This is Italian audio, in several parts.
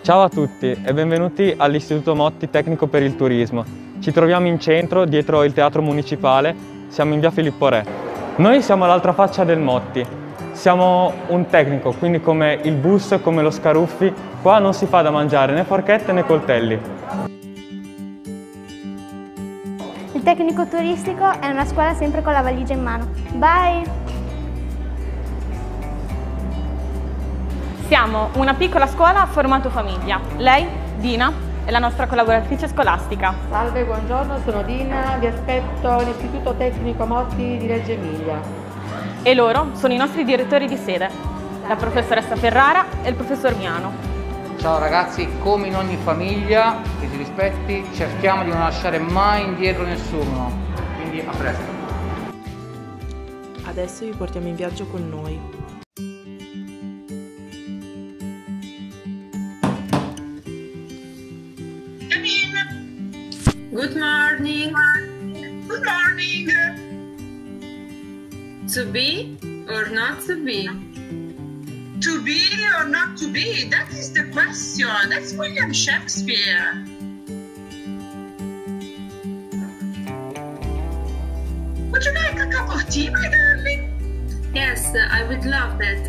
Ciao a tutti e benvenuti all'Istituto Motti Tecnico per il Turismo. Ci troviamo in centro, dietro il Teatro Municipale, siamo in via Filippo Re. Noi siamo l'altra faccia del Motti, siamo un tecnico, quindi come il bus, come lo Scaruffi, qua non si fa da mangiare né forchette né coltelli. Il tecnico turistico è una scuola sempre con la valigia in mano. Bye! Siamo una piccola scuola a formato famiglia. Lei, Dina, è la nostra collaboratrice scolastica. Salve, buongiorno, sono Dina, vi aspetto all'Istituto Tecnico Motti di Reggio Emilia. E loro sono i nostri direttori di sede, la professoressa Ferrara e il professor Miano. Ciao ragazzi, come in ogni famiglia che si rispetti, cerchiamo di non lasciare mai indietro nessuno. Quindi a presto. Adesso vi portiamo in viaggio con noi. Good morning. Good morning. To be or not to be? To be or not to be? That is the question. That's William Shakespeare. Would you like a cup of tea, my darling? Yes, I would love that.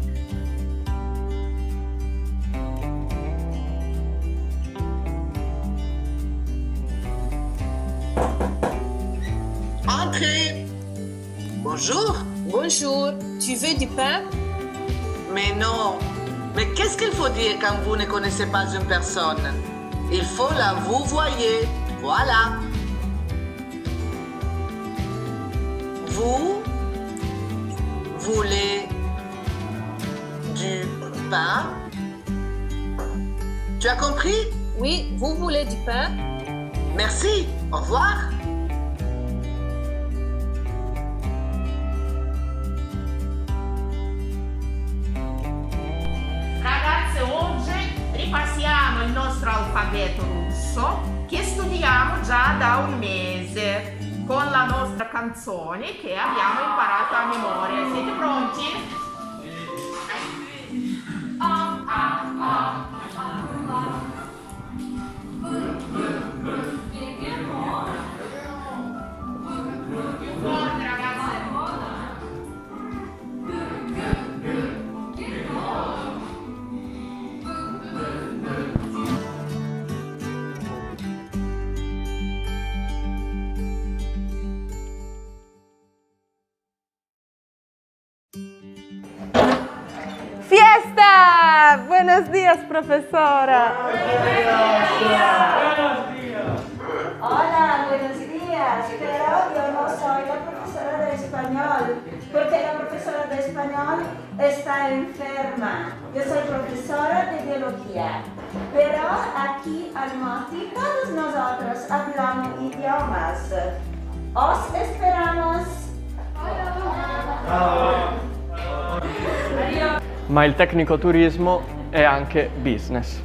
Entrez. Bonjour. Bonjour. Tu veux du pain? Mais non. Mais qu'est-ce qu'il faut dire quand vous ne connaissez pas une personne? Il faut la vous voyez. Voilà. Vous voulez du pain? Tu as compris? Oui, vous voulez du pain? Merci. Au revoir. Ripassiamo il nostro alfabeto russo che studiamo già da un mese con la nostra canzone che abbiamo imparato a memoria. Siete pronti? Forte, ragazzi. Fiesta! Buenos días, profesora. Hola, buenos días, pero yo no soy la profesora de español, porque la profesora de español está enferma. Yo soy profesora de biología, pero aquí al Motti todos nosotros hablamos idiomas. Os esperamos. Ma il tecnico turismo è anche business.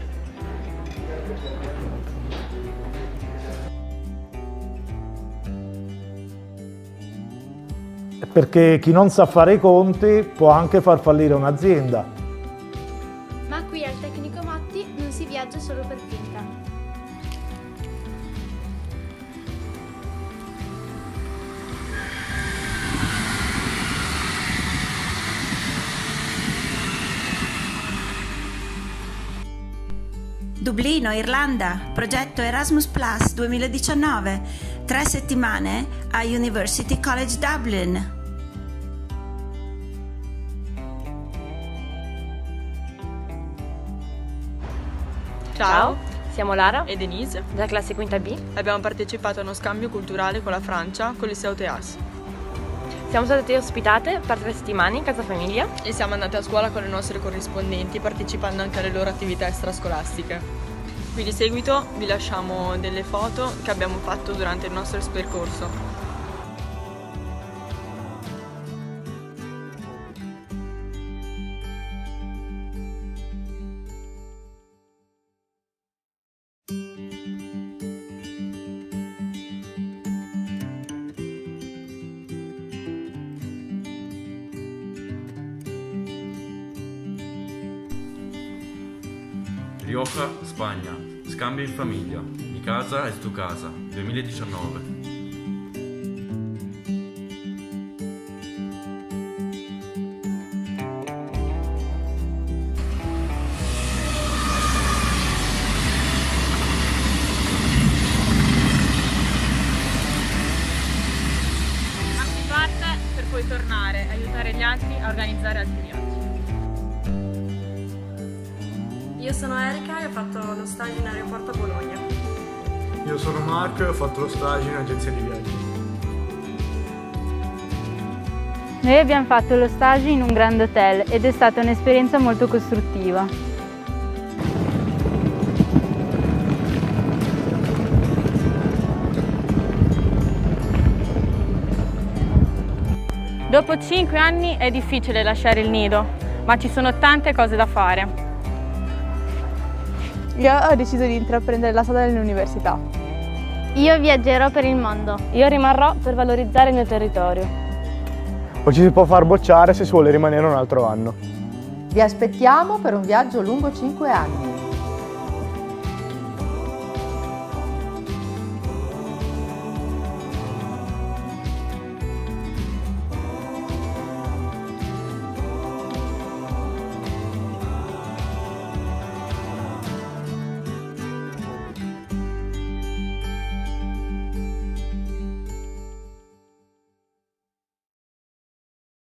Perché chi non sa fare i conti può anche far fallire un'azienda. Ma qui al Tecnico Motti non si viaggia solo per finta. Dublino, Irlanda, progetto Erasmus Plus 2019, 3 settimane a University College Dublin. Ciao, siamo Lara e Denise, della classe quinta B. Abbiamo partecipato a uno scambio culturale con la Francia, con l'Liceo Teas. Siamo state ospitate per 3 settimane in casa famiglia E siamo andate a scuola con le nostre corrispondenti, partecipando anche alle loro attività extrascolastiche. Qui di seguito vi lasciamo delle foto che abbiamo fatto durante il nostro percorso. Rioja, Spagna. Scambio in famiglia. Mi casa es tu casa. 2019. Per poi tornare, aiutare gli altri a organizzare altri viaggi. Io sono Erika e ho fatto lo stage in aeroporto a Bologna. Io sono Marco e ho fatto lo stage in agenzia di viaggi. Noi abbiamo fatto lo stage in un grande hotel ed è stata un'esperienza molto costruttiva. Dopo 5 anni è difficile lasciare il nido, ma ci sono tante cose da fare. Io ho deciso di intraprendere la strada dell'università. Io viaggerò per il mondo. Io rimarrò per valorizzare il mio territorio. O ci si può far bocciare se si vuole rimanere un altro anno. Vi aspettiamo per un viaggio lungo 5 anni.